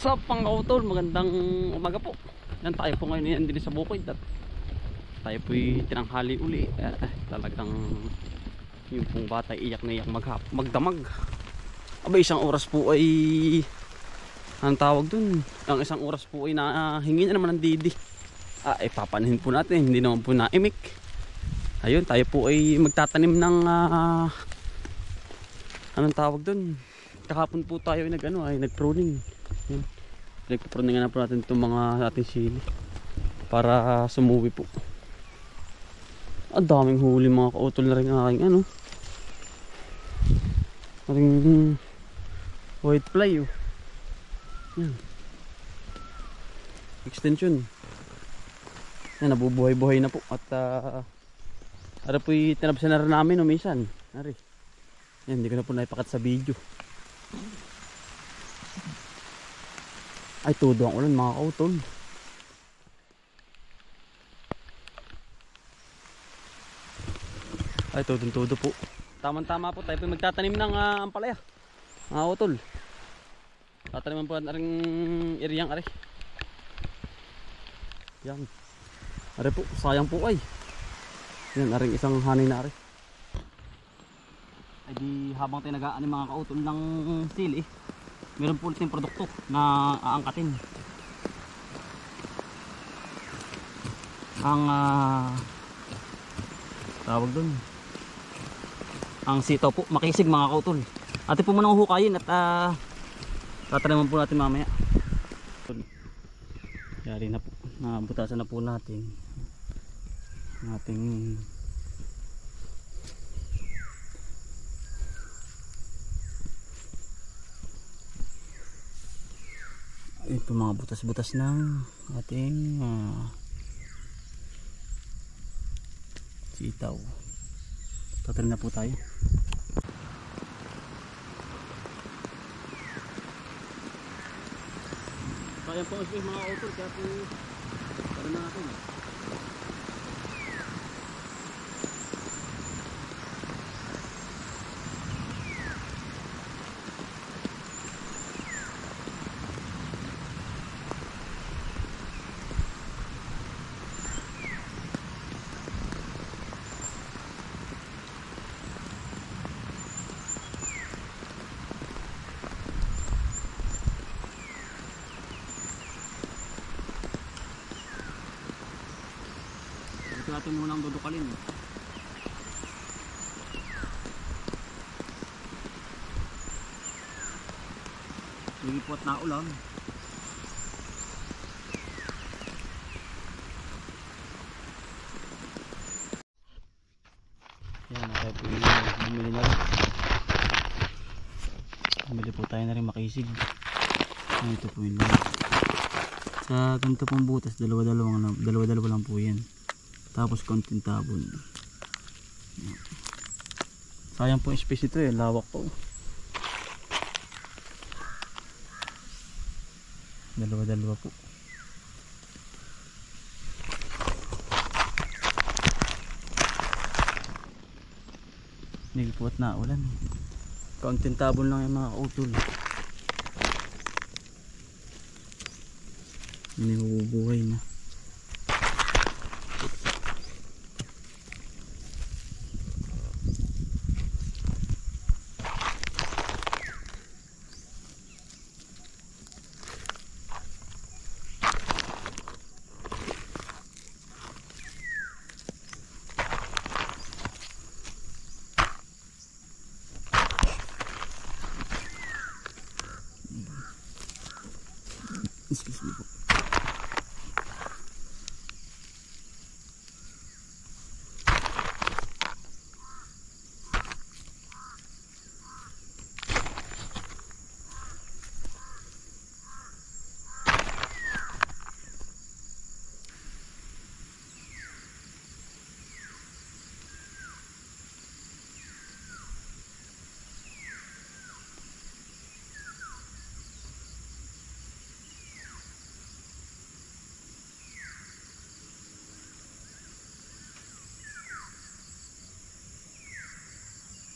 Sa pang-utol, magandang umaga po. Yan tayo po ngayon yan din sa bukid at tayo po'y tinanghali uli. Talagang yung pong bata iyak na iyak magdamag. Aba, isang oras po ay ang tawag dun. Ang isang oras po ay nahingi na naman ng didi. Papanahin po natin, hindi naman po naimik. Ayun, tayo po ay magtatanim ng anong tawag dun. Kahapon po tayo ay nag-pruning. Nagpapruning na po natin itong mga ating sili para sumuwi po. Ang daming huli mga kautol na rin aking ating white fly yan. Extension yan, nabubuhay-buhay na po at ara po'y tinabsan na rin namin minsan. Ari yan, hindi ko na po naipakat sa video. Ay, todo ang ulan mga kautol. Ay, todo po. Tama-tama po, tayo po magtatanim ng ampalaya mga kautol. Tataniman po natin iriyang ari. Yan. Ari po, sayang po ay. Yan, aring isang hanay na ari. Ay di habang tayo nag-aanim mga kautol ng sili, meron po ulit yung produkto na aangkatin. Ang tawag dun, ang sitaw po, makisig mga kautol. Atin po muna uhukayin at tataniman po natin mamaya. Yari na po, nabutasan na po natin ating ito mga butas-butas ng ating sitaw. Tatanim na po tayo. Kaya po mga author, kaya po tara na natin. Ito natin munang dudukalin. Lilipot na ulam. Yan, tayo po bumili na rin. Bumili po tayo na rin makisig. Ito po yun lang. Sa ganito pong butas, dalawa-dalawa lang po yan. Tapos konting tabon. Sayang po yung space ito lawak po. Dalawa-dalawa po. Nagpuot na ulan. Konting tabon lang yung mga kautol. Hindi mabubuhay na. Excuse me po.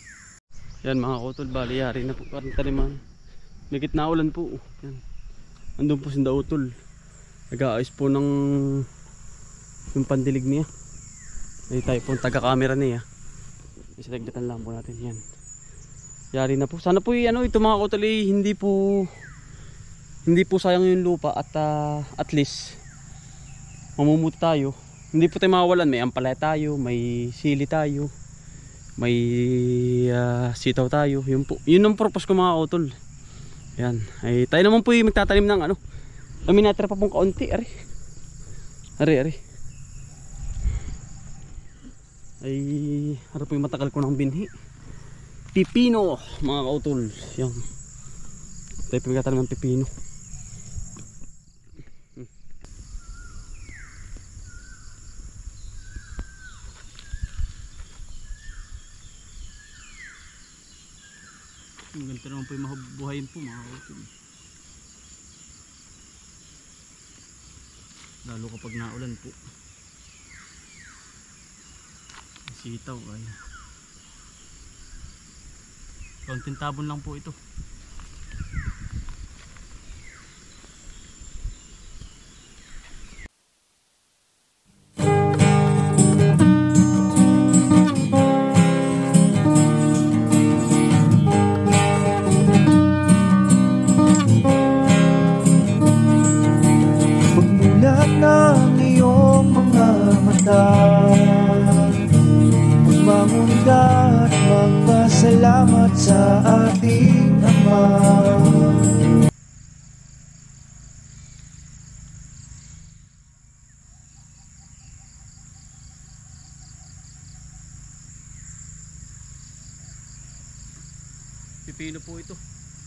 Yan mga kautol, bali yari na po parang taniman. May gitna ulan po. Yan. Andun po si Dautol. Nag-aayos po ng yung pandilig niya. Ay tayo po taga-camera niya. Isinagdatan lang po natin yan. Yari na po. Sana po ano, ito mga kautol hindi po sayang yung lupa at least mamumuti tayo. Hindi po tayo mawawalan. May ampalaya tayo, may sili tayo, may sitaw tayo. Yun po. Yun ang purpose ko mga kautol. Yan. Ay tayo naman po yung magtatanim ng ano. Kami natira pa pong kaunti. Ari. Ay harap po yung matagal ko ng binhi. Pipino mga kautol. Yan. Tayo po magtatanim ng pipino. Ang ganito naman po yung mabuhayin po mga kautol. Lalo kapag naulan po. Sitaw ay kaunting tabon lang po ito. Pagmulat ng iyong mga mata, magmamunda at magpasalamat sa ating Ama. Pipino po ito.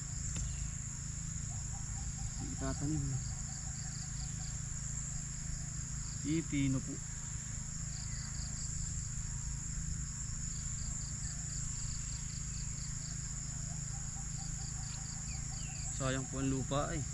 Itatanim. Pipino po. Sayang po ang lupa ay.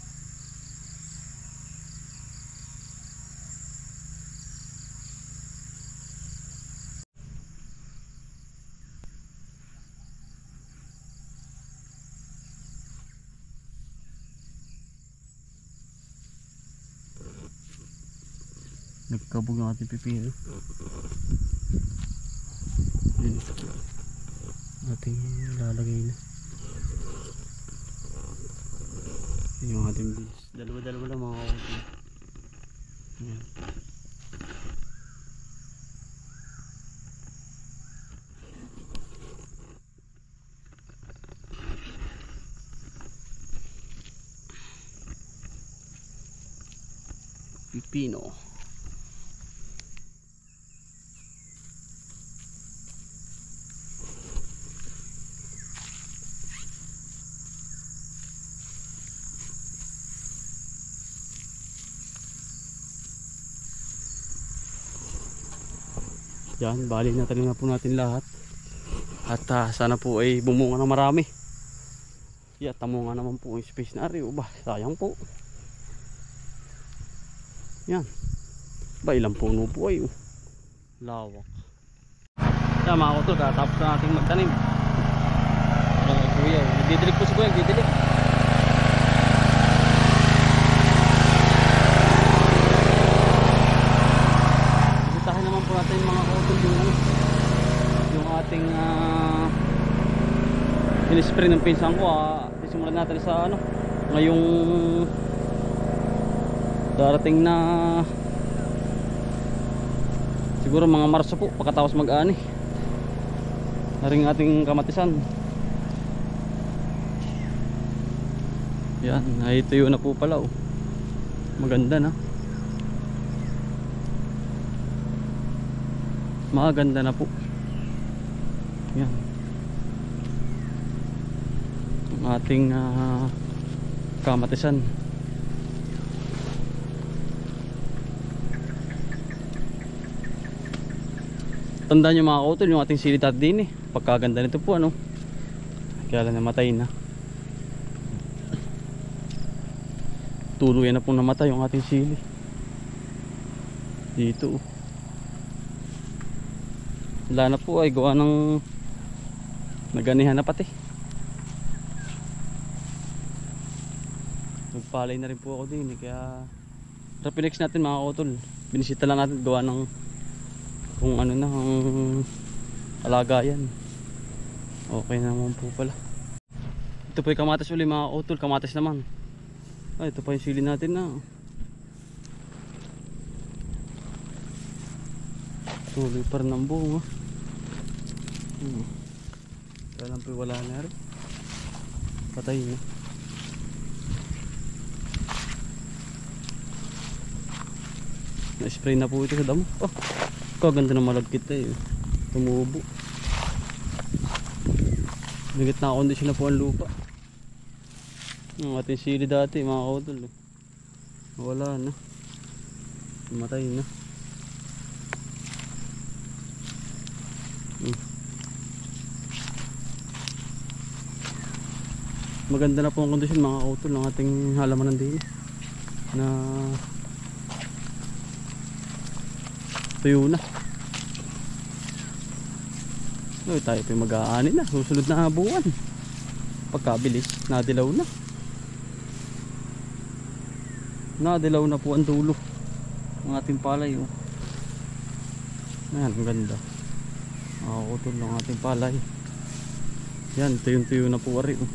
Nagkabog ang ating pipino. Yan. Ating lalagay na. Yan yung ating beans. Dalawa-dalawa lang mga kautol. Yan. Pipino. Yan, bali natanim na po natin lahat. At sana po ay bumunga na marami. Tamo nga naman po yung space na ari. Ba, sayang po. Yan. Ba, ilang puno po ay. Lawak. Yan mga kautol, katapos na natin magtanim. Kuya, nagdidilig po si kuya, nagdidilig. Bitahin naman po natin mga kautol yung ating in-spray ng pinsan ko. Sisimulan natin sa ngayong darating na siguro mga Marso po, pagkatapos mag-ani na rin ating kamatisan. Yan, ay tuyo na po pala. Maganda na. Maganda na po. Yan. Ang ating kamatisan. Tandaan nyo mga kautol, yung ating silitat din pagkaganda nito po kaya lang namatay na. Tuluyan na pong namatay yung ating sili dito. Wala na po ay gawa ng naganihan na pati. Nagpalay na rin po ako din kaya repinex natin mga kautol. Binisita lang natin gawa ng kung ano na ang alagayan. Okay naman po pala. Ito po yung kamatis uli mga kautol. Kamatis naman. Ay, ito pa yung sili natin na. Tuloy pa rin ang bunga. Kaya lang po wala na rin. Patay na. Na-spray na po ito sa damo. Oh, kaganda ng malagkit eh. Tumubo. Bigit na kondisyon na po ang lupa. Ang ating sili dati mga kautol. Wala na. Matay na. Maganda na po ang kondisyon mga kautol ng ating halamanan din na tuyo na. No, tayo pa mag-aani na susunod na buwan. Pagkabilis nadilaw na. Nadilaw na po ang dulo ng ating palay oh. Ayan, ang ganda. Nakakutol ng ating palay. Yan, tuyong-tuyo na po ari oh.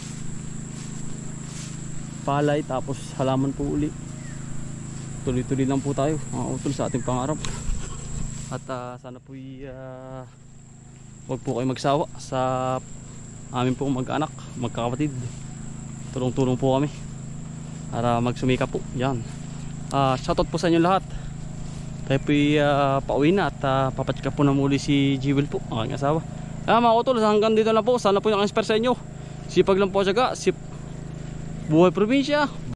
Palay tapos halaman po uli. Tuloy-tuloy lang po tayo mga utol sa ating pangarap. At sana po wag po kayo magsawa sa amin po mag-anak, magkakapatid. Tulong-tulong po kami para magsumika po. Yan. Shoutout po sa inyo lahat. Tayo po pauwi na at papatsika po na muli si Jewel po, aking asawa. Mga utol, hanggang dito na po. Sana po yung inspire sa inyo. Sipag lang po siya, buhay probinsya.